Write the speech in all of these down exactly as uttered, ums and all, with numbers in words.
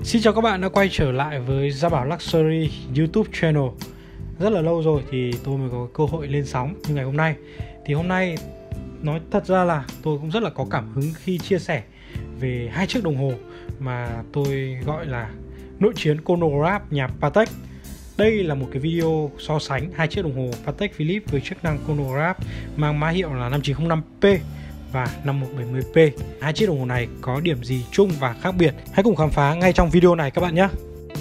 Xin chào các bạn đã quay trở lại với Gia Bảo Luxury YouTube channel. Rất là lâu rồi thì tôi mới có cơ hội lên sóng như ngày hôm nay. Thì hôm nay nói thật ra là tôi cũng rất là có cảm hứng khi chia sẻ về hai chiếc đồng hồ mà tôi gọi là nội chiến chronograph nhà Patek. Đây là một cái video so sánh hai chiếc đồng hồ Patek Philippe với chức năng chronograph mang mã hiệu là năm chín không năm P và năm một bảy mươi P. Hai chiếc đồng hồ này có điểm gì chung và khác biệt? Hãy cùng khám phá ngay trong video này các bạn nhé.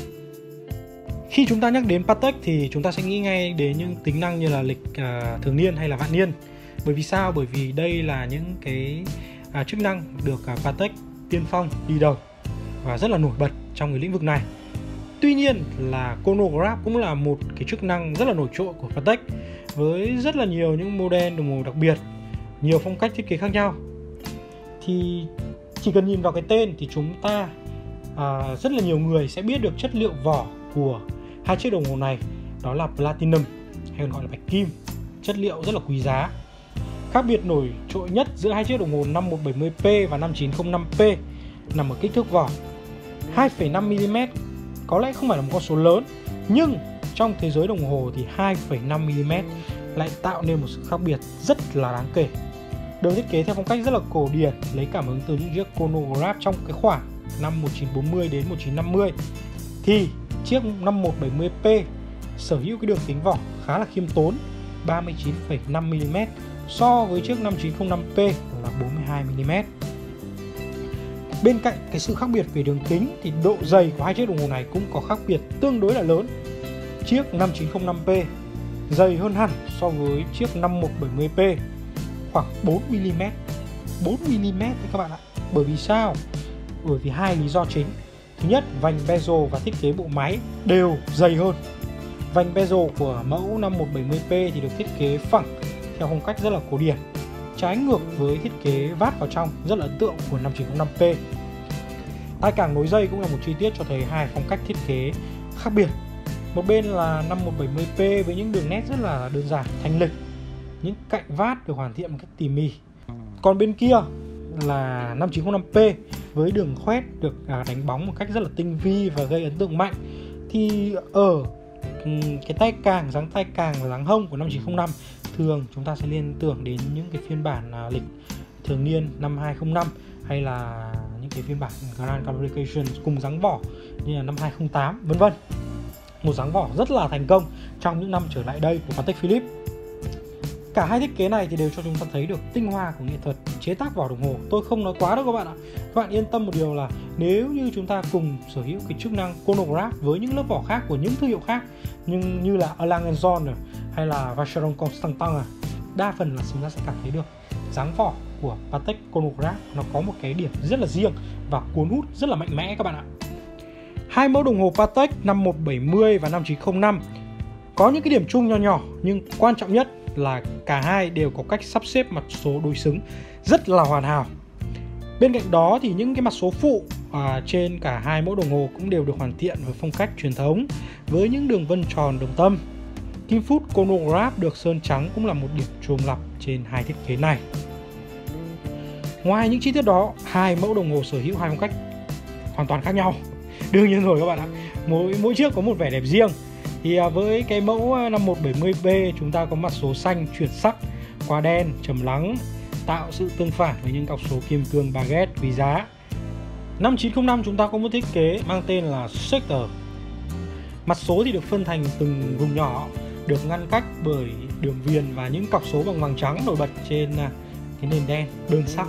Khi chúng ta nhắc đến Patek thì chúng ta sẽ nghĩ ngay đến những tính năng như là lịch uh, thường niên hay là vạn niên. Bởi vì sao? Bởi vì đây là những cái uh, chức năng được uh, Patek tiên phong đi đầu và rất là nổi bật trong cái lĩnh vực này. Tuy nhiên là chronograph cũng là một cái chức năng rất là nổi trội của Patek với rất là nhiều những model đồng hồ đặc biệt, nhiều phong cách thiết kế khác nhau. Thì chỉ cần nhìn vào cái tên thì chúng ta à, rất là nhiều người sẽ biết được chất liệu vỏ của hai chiếc đồng hồ này đó là platinum hay còn gọi là bạch kim, chất liệu rất là quý giá. Khác biệt nổi trội nhất giữa hai chiếc đồng hồ năm một bảy mươi P và năm chín không năm P nằm ở kích thước vỏ. hai phẩy năm mi li mét có lẽ không phải là một con số lớn, nhưng trong thế giới đồng hồ thì hai phẩy năm mi li mét lại tạo nên một sự khác biệt rất là đáng kể. Được thiết kế theo phong cách rất là cổ điển, lấy cảm hứng từ những chiếc chronograph trong cái khoảng năm một chín bốn mươi đến một chín năm mươi, thì chiếc năm một bảy mươi P sở hữu cái đường kính vỏ khá là khiêm tốn, ba mươi chín phẩy năm mi li mét so với chiếc năm chín không năm P là bốn mươi hai mi li mét. Bên cạnh cái sự khác biệt về đường kính thì độ dày của hai chiếc đồng hồ này cũng có khác biệt tương đối là lớn. Chiếc năm chín không năm P dày hơn hẳn so với chiếc năm một bảy mươi P khoảng bốn mi li mét. bốn mi li mét đấy các bạn ạ. Bởi vì sao? Bởi vì hai lý do chính. Thứ nhất, vành bezel và thiết kế bộ máy đều dày hơn. Vành bezel của mẫu năm một bảy mươi P thì được thiết kế phẳng theo phong cách rất là cổ điển, trái ngược với thiết kế vát vào trong rất là ấn tượng của năm chín không năm P. Tai càng nối dây cũng là một chi tiết cho thấy hai phong cách thiết kế khác biệt. Một bên là năm một bảy mươi P với những đường nét rất là đơn giản, thanh lịch, những cạnh vát được hoàn thiện một cách tỉ mỉ. Còn bên kia là năm chín không năm P với đường khoét được đánh bóng một cách rất là tinh vi và gây ấn tượng mạnh. Thì ở cái tay càng, dáng tay càng và dáng hông của năm chín không năm thường chúng ta sẽ liên tưởng đến những cái phiên bản lịch thường niên năm hai không năm hay là những cái phiên bản Grand Communication cùng dáng vỏ như là năm hai không tám vân vân. Một dáng vỏ rất là thành công trong những năm trở lại đây của Patek Philippe. Cả hai thiết kế này thì đều cho chúng ta thấy được tinh hoa của nghệ thuật chế tác vỏ đồng hồ. Tôi không nói quá đâu các bạn ạ. Các bạn yên tâm một điều là nếu như chúng ta cùng sở hữu cái chức năng chronograph với những lớp vỏ khác của những thương hiệu khác, nhưng như là A. Lange and Söhne hay là Vacheron Constantin, đa phần là chúng ta sẽ cảm thấy được dáng vỏ của Patek chronograph nó có một cái điểm rất là riêng và cuốn hút rất là mạnh mẽ các bạn ạ. Hai mẫu đồng hồ Patek năm một bảy mươi và năm chín không năm có những cái điểm chung nho nhỏ, nhưng quan trọng nhất là cả hai đều có cách sắp xếp mặt số đối xứng rất là hoàn hảo. Bên cạnh đó thì những cái mặt số phụ à, trên cả hai mẫu đồng hồ cũng đều được hoàn thiện với phong cách truyền thống với những đường vân tròn đồng tâm. Kim phút chronograph được sơn trắng cũng là một điểm chôm lặp trên hai thiết kế này. Ngoài những chi tiết đó, hai mẫu đồng hồ sở hữu hai phong cách hoàn toàn khác nhau. Đương nhiên rồi các bạn ạ, mỗi mỗi chiếc có một vẻ đẹp riêng. Thì với cái mẫu năm một bảy mươi P chúng ta có mặt số xanh chuyển sắc qua đen trầm lắng, tạo sự tương phản với những cọc số kim cương baguette quý giá. Năm chín không năm chúng ta có một thiết kế mang tên là sector. Mặt số thì được phân thành từng vùng nhỏ, được ngăn cách bởi đường viền và những cọc số bằng vàng trắng nổi bật trên cái nền đen đơn sắc.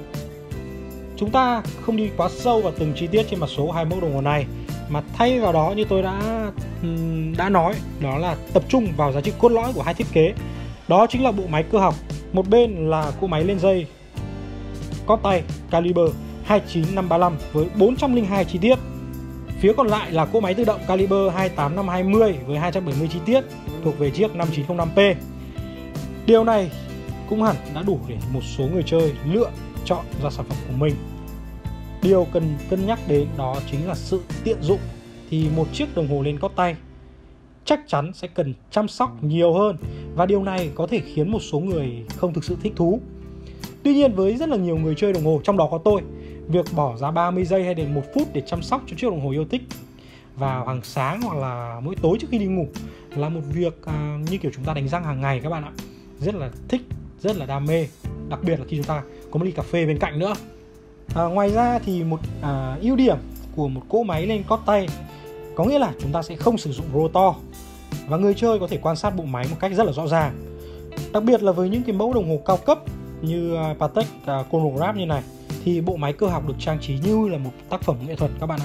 Chúng ta không đi quá sâu vào từng chi tiết trên mặt số hai mẫu đồng hồ này, mà thay vào đó như tôi đã đã nói, đó là tập trung vào giá trị cốt lõi của hai thiết kế. Đó chính là bộ máy cơ học. Một bên là cỗ máy lên dây cóp tay caliber hai chín năm ba lăm với bốn trăm lẻ hai chi tiết. Phía còn lại là cỗ máy tự động caliber hai tám năm hai mươi với hai trăm bảy mươi chi tiết thuộc về chiếc năm chín không năm P. Điều này cũng hẳn đã đủ để một số người chơi lựa chọn ra sản phẩm của mình. Điều cần cân nhắc đến đó chính là sự tiện dụng. Thì một chiếc đồng hồ lên cóp tay chắc chắn sẽ cần chăm sóc nhiều hơn, và điều này có thể khiến một số người không thực sự thích thú. Tuy nhiên với rất là nhiều người chơi đồng hồ, trong đó có tôi, việc bỏ ra ba mươi giây hay đến một phút để chăm sóc cho chiếc đồng hồ yêu thích vào hàng sáng hoặc là mỗi tối trước khi đi ngủ là một việc à, như kiểu chúng ta đánh răng hàng ngày các bạn ạ. Rất là thích, rất là đam mê, đặc biệt là khi chúng ta có một ly cà phê bên cạnh nữa. À, ngoài ra thì một à, ưu điểm của một cỗ máy lên cót tay có nghĩa là chúng ta sẽ không sử dụng rotor và người chơi có thể quan sát bộ máy một cách rất là rõ ràng. Đặc biệt là với những cái mẫu đồng hồ cao cấp như Patek Chronograph như này thì bộ máy cơ học được trang trí như là một tác phẩm nghệ thuật các bạn ạ.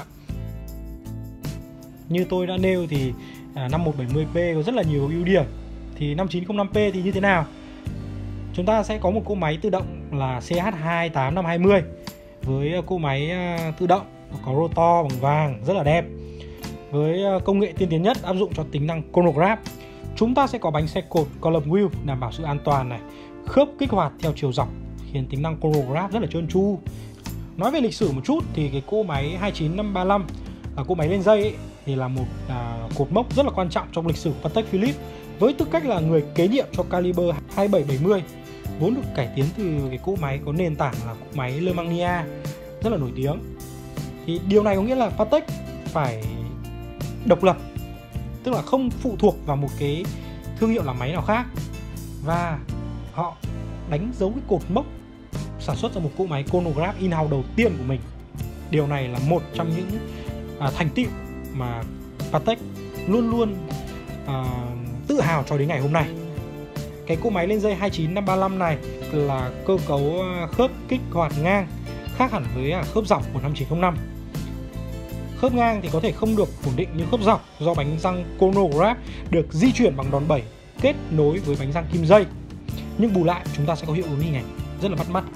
Như tôi đã nêu thì năm một bảy mươi p có rất là nhiều ưu điểm. Thì năm chín không năm p thì như thế nào? Chúng ta sẽ có một cỗ máy tự động là C H hai tám năm hai mươi với cỗ máy tự động có rotor bằng vàng rất là đẹp. Với công nghệ tiên tiến nhất áp dụng cho tính năng chronograph. Chúng ta sẽ có bánh xe cột column wheel đảm bảo sự an toàn này, khớp kích hoạt theo chiều dọc khiến tính năng chronograph rất là trơn tru. Nói về lịch sử một chút thì cái cỗ máy hai chín năm ba lăm là cỗ máy lên dây ấy, thì là một à, cột mốc rất là quan trọng trong lịch sử của Patek Philippe với tư cách là người kế nhiệm cho caliber hai bảy bảy mươi vốn được cải tiến từ cái cỗ máy có nền tảng là cỗ máy Le Magnia rất là nổi tiếng. Thì điều này có nghĩa là Patek phải độc lập, tức là không phụ thuộc vào một cái thương hiệu làm máy nào khác và họ đánh dấu cái cột mốc sản xuất ra một cỗ máy chronograph in-house đầu tiên của mình. Điều này là một trong những à, thành tựu mà Patek luôn luôn à, tự hào cho đến ngày hôm nay. Cái cỗ máy lên dây hai chín năm ba lăm này là cơ cấu khớp kích hoạt ngang, khác hẳn với khớp dọc của năm chín không năm. Khớp ngang thì có thể không được ổn định như khớp dọc do bánh răng chronograph được di chuyển bằng đòn bẩy kết nối với bánh răng kim dây. Nhưng bù lại chúng ta sẽ có hiệu ứng hình ảnh rất là bắt mắt.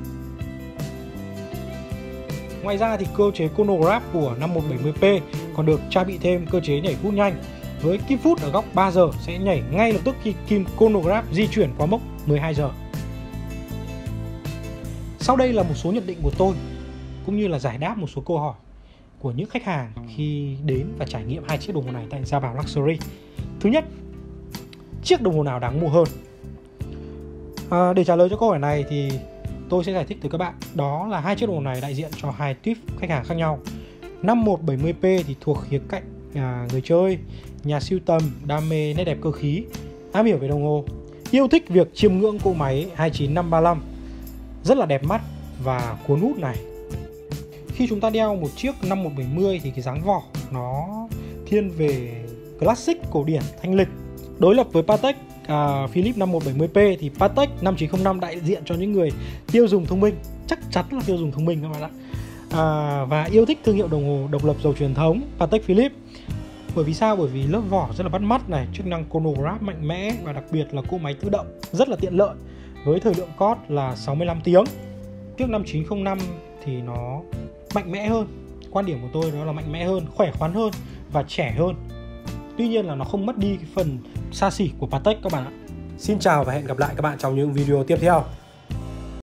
Ngoài ra thì cơ chế chronograph của năm một bảy mươi p còn được trang bị thêm cơ chế nhảy phút nhanh với kim phút ở góc ba giờ sẽ nhảy ngay lập tức khi kim chronograph di chuyển qua mốc mười hai giờ. Sau đây là một số nhận định của tôi cũng như là giải đáp một số câu hỏi của những khách hàng khi đến và trải nghiệm hai chiếc đồng hồ này tại Gia Bảo Luxury. Thứ nhất, chiếc đồng hồ nào đáng mua hơn? À, để trả lời cho câu hỏi này thì tôi sẽ giải thích tới các bạn. Đó là hai chiếc đồng hồ này đại diện cho hai tuýp khách hàng khác nhau. năm một bảy mươi p thì thuộc khía cạnh à, người chơi, nhà sưu tầm, đam mê nét đẹp cơ khí, am hiểu về đồng hồ, yêu thích việc chiêm ngưỡng cỗ máy hai chín năm ba lăm rất là đẹp mắt và cuốn hút này. Khi chúng ta đeo một chiếc năm một bảy mươi thì cái dáng vỏ nó thiên về classic cổ điển thanh lịch. Đối lập với Patek uh, Philippe năm một bảy mươi p thì Patek năm chín không năm đại diện cho những người tiêu dùng thông minh, chắc chắn là tiêu dùng thông minh các bạn ạ. À, và yêu thích thương hiệu đồng hồ độc lập giàu truyền thống Patek Philippe. Bởi vì sao? Bởi vì lớp vỏ rất là bắt mắt này, chức năng chronograph mạnh mẽ và đặc biệt là cỗ máy tự động rất là tiện lợi với thời lượng cót là sáu mươi lăm tiếng. Chiếc năm chín không năm thì nó mạnh mẽ hơn. Quan điểm của tôi đó là mạnh mẽ hơn, khỏe khoắn hơn và trẻ hơn. Tuy nhiên là nó không mất đi cái phần xa xỉ của Patek các bạn ạ. Xin chào và hẹn gặp lại các bạn trong những video tiếp theo.